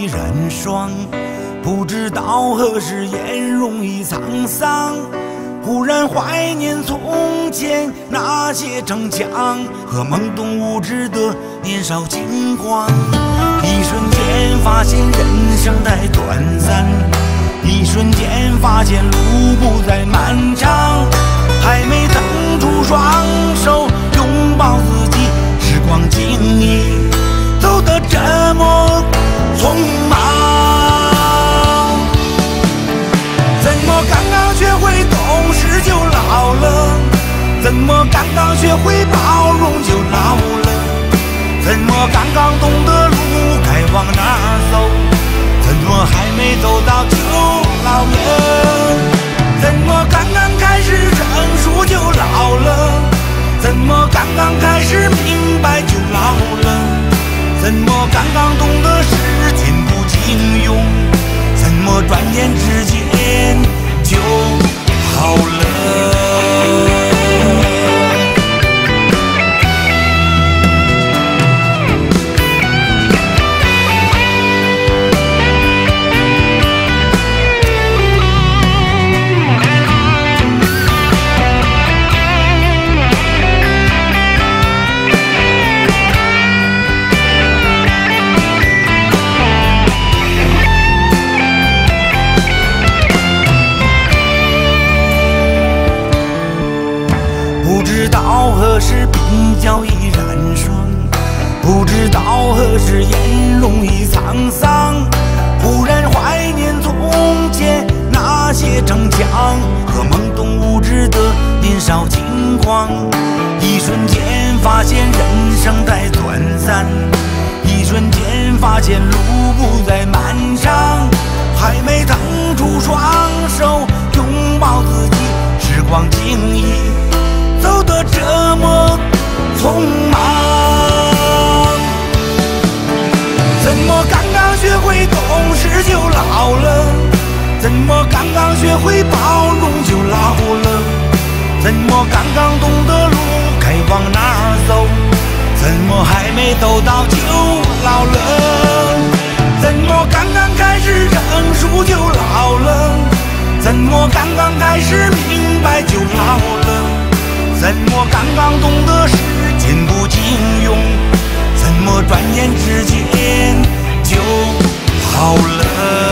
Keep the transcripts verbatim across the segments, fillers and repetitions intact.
已染霜，不知道何时颜容已沧桑。忽然怀念从前那些逞强和懵懂无知的年少轻狂，一瞬间发现人生太短暂，一瞬间发现路不再漫长，还没腾出双手拥抱自己，时光轻易走得这么匆忙。怎么刚刚学会懂事就老了？怎么刚刚学会包容就老了？怎么刚刚懂得路该往哪儿走？怎么还没走到就老了？怎么刚刚开始成熟就老了？怎么刚刚开始明白就老了？怎么刚刚懂得时间不经用？怎么转眼之间就好了？不知道何时鬓角已染霜，不知道何时颜容已沧桑。忽然怀念从前那些逞强和懵懂无知的年少轻狂，一瞬间发现人生太短暂，一瞬间发现路不再漫长，还没腾出双手拥抱自己，时光轻易走得这么匆忙。怎么刚刚学会懂事就老了？怎么刚刚学会包容就老了？怎么刚刚懂得路该往哪儿走？怎么还没走到就老了？怎么刚刚开始成熟就老了？怎么刚刚开始明白就老了？怎么刚刚懂得时间不经用？怎么转眼之间就好了？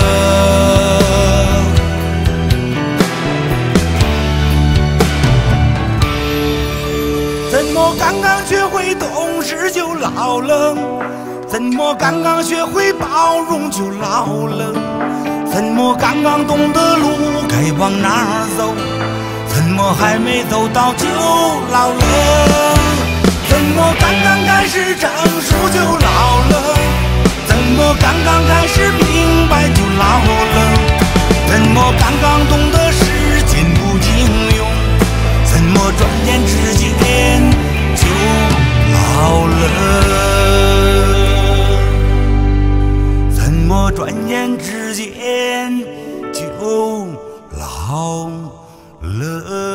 怎么刚刚学会懂事就老了？怎么刚刚学会包容就老了？怎么刚刚懂得路该往哪儿走？怎么还没走到就老了？怎么刚刚开始成熟就老了？怎么刚刚开始明白就老了？怎么刚刚懂得时间不经用？怎么转眼之间就老了？怎么转眼之间就老了？